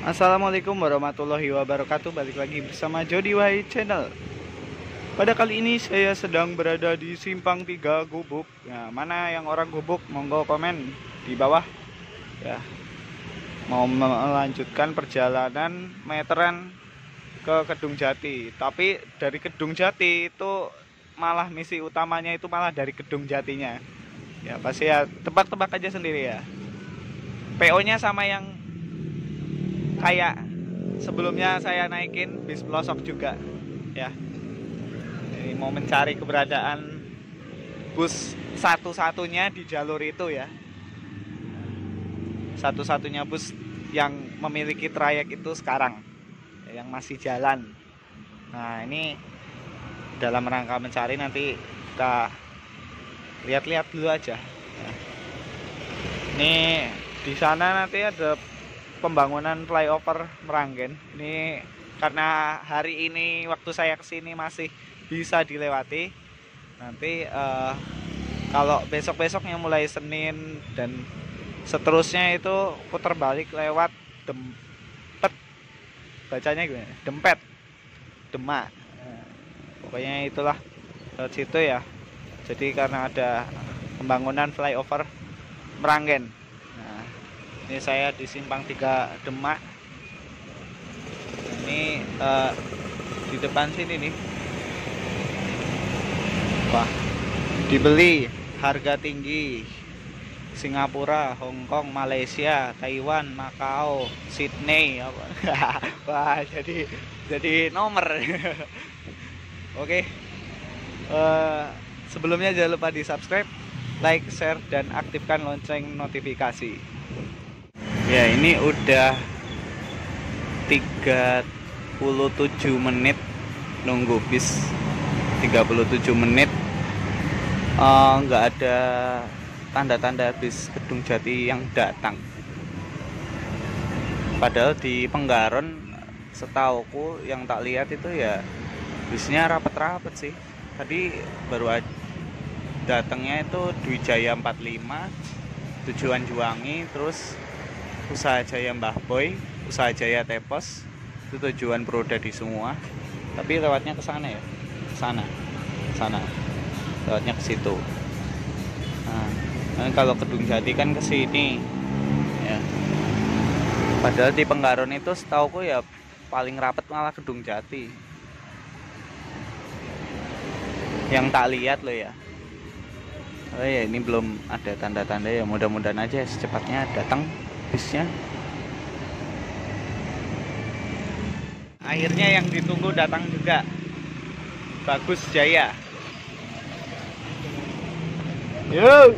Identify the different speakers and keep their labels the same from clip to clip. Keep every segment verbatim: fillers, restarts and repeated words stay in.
Speaker 1: Assalamualaikum warahmatullahi wabarakatuh. Balik lagi bersama Jody Wahid Channel. Pada kali ini saya sedang berada di Simpang tiga Gubuk. Ya, mana yang orang Gubuk monggo komen di bawah. Ya, mau melanjutkan perjalanan meteran ke Kedung Jati. Tapi dari Kedung Jati itu malah misi utamanya itu malah dari Kedung Jatinya. Ya pasti ya, tebak-tebak aja sendiri ya. P O-nya sama yang kayak sebelumnya saya naikin bis pelosok juga ya. Ini mau mencari keberadaan bus satu-satunya di jalur itu ya, satu-satunya bus yang memiliki trayek itu sekarang yang masih jalan. Nah ini dalam rangka mencari, nanti kita lihat-lihat dulu aja ya. Ini di sana nanti ada pembangunan flyover Meranggen. Ini karena hari ini waktu saya kesini masih bisa dilewati. Nanti uh, kalau besok-besoknya mulai Senin dan seterusnya itu putar balik lewat Dempet, bacanya gimana? Dempet, Demak. Nah, pokoknya itulah lewat situ ya. Jadi karena ada pembangunan flyover Meranggen. Ini saya di Simpang tiga Demak. Ini uh, di depan sini nih. Wah, dibeli harga tinggi. Singapura, Hong Kong, Malaysia, Taiwan, Makau, Sydney apa. Wah, jadi jadi nomor. Oke. Uh, sebelumnya jangan lupa di-subscribe, like, share dan aktifkan lonceng notifikasi. Ya ini udah tiga puluh tujuh menit nunggu bis, tiga puluh tujuh menit nggak uh, ada tanda-tanda bis Kedung Jati yang datang. Padahal di Penggaron setauku yang tak lihat itu ya bisnya rapet-rapet sih. Tadi baru datangnya itu Dwi Jaya empat puluh lima, tujuan Juwangi, terus Usaha Jaya Mbah Boy, Usaha Jaya Tepos, itu tujuan Purwodadi semua. Tapi lewatnya ke sana ya, ke sana, sana, lewatnya ke situ. Nah, kalau Kedung Jati kan ke sini, ya. Padahal di Penggaron itu setauku ya paling rapet malah Kedung Jati. Yang tak lihat loh ya. Oh ya ini belum ada tanda-tanda ya, mudah-mudahan aja secepatnya datang bisnya. Akhirnya yang ditunggu datang juga, Bagus Jaya. Yuk.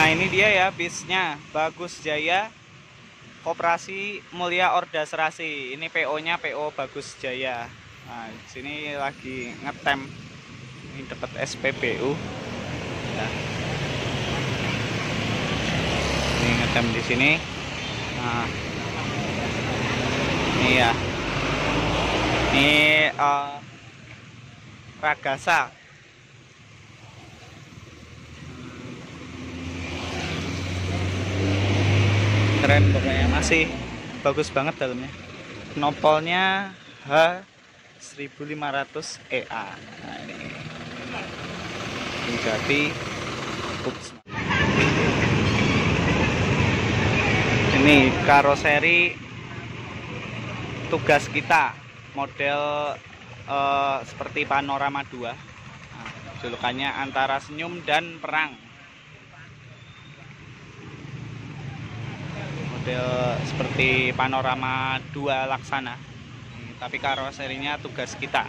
Speaker 1: Nah ini dia ya bisnya, Bagus Jaya Koperasi Mulia Orda Serasi. Ini P O nya P O Bagus Jaya. Nah di sini lagi ngetem, ini dapat S P B U ya. Ini ngetem di sini. Nah ini ya, ini uh, Ragasa. Keren pokoknya, masih bagus banget dalamnya. Knopolnya H seribu lima ratus E A. Nah ini Bugatti. Ups. Ini karoseri tugas kita, model uh, seperti Panorama dua. Nah, julukannya antara senyum dan perang. Model seperti Panorama dua Laksana, tapi karoserinya tugas kita.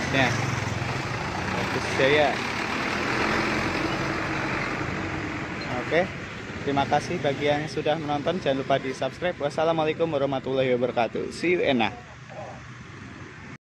Speaker 1: bagusnya. Bagus Jaya. Oke, terima kasih bagi yang sudah menonton. Jangan lupa di subscribe. Wassalamualaikum warahmatullahi wabarakatuh. See you Ena.